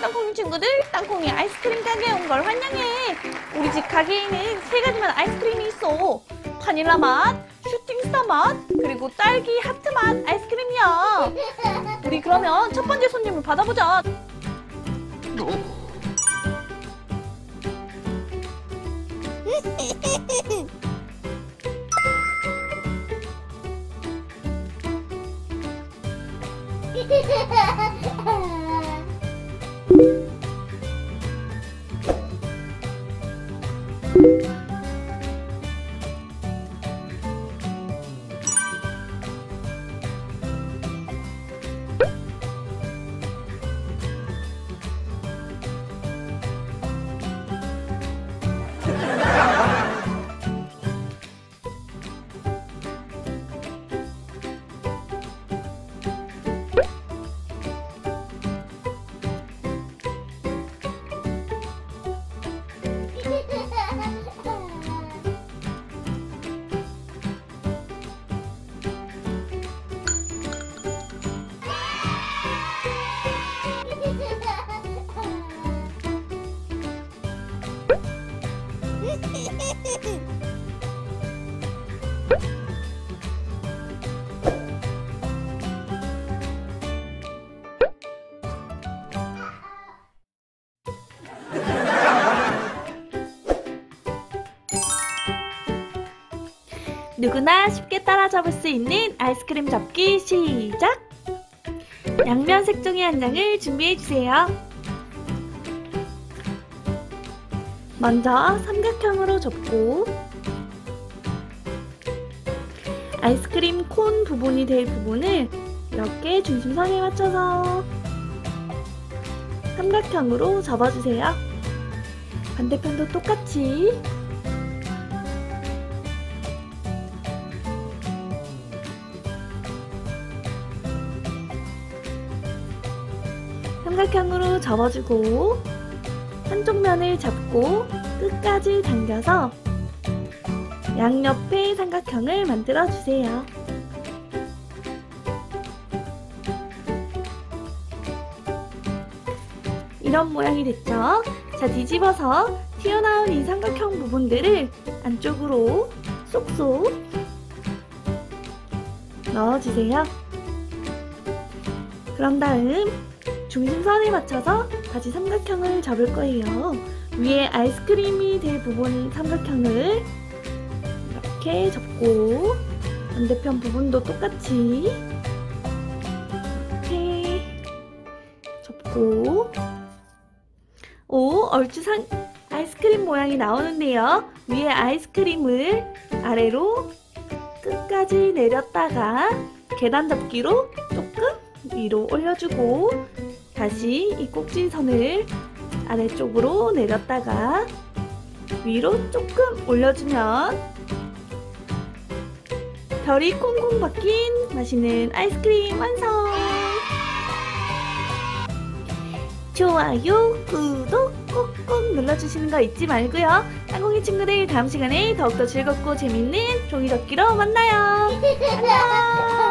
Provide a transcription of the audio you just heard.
땅콩이 친구들, 땅콩이 아이스크림 가게에 온 걸 환영해. 우리 집 가게에는 3가지만 아이스크림이 있어. 바닐라 맛, 슈팅스타 맛, 그리고 딸기 하트 맛 아이스크림이야. 우리 그러면 첫 번째 손님을 받아보자. 누구나 쉽게 따라잡을 수 있는 아이스크림 접기 시작! 양면 색종이 한 장을 준비해주세요. 먼저 삼각형으로 접고 아이스크림 콘 부분이 될 부분을 이렇게 중심선에 맞춰서 삼각형으로 접어주세요. 반대편도 똑같이 삼각형으로 접어주고 한쪽 면을 잡고 끝까지 당겨서 양옆에 삼각형을 만들어주세요. 이런 모양이 됐죠? 자, 뒤집어서 튀어나온 이 삼각형 부분들을 안쪽으로 쏙쏙 넣어주세요. 그런 다음 중심선에 맞춰서 다시 삼각형을 접을 거예요. 위에 아이스크림이 될 부분 삼각형을 이렇게 접고 반대편 부분도 똑같이 이렇게 접고 얼추 아이스크림 모양이 나오는데요. 위에 아이스크림을 아래로 끝까지 내렸다가 계단 접기로 조금 위로 올려주고 다시 이 꼭지선을 아래쪽으로 내렸다가 위로 조금 올려주면 별이 콩콩 박힌 맛있는 아이스크림 완성! 좋아요, 구독 꾹꾹 눌러주시는 거 잊지 말고요. 땅콩이 친구들 다음 시간에 더욱더 즐겁고 재밌는 종이접기로 만나요. 안녕!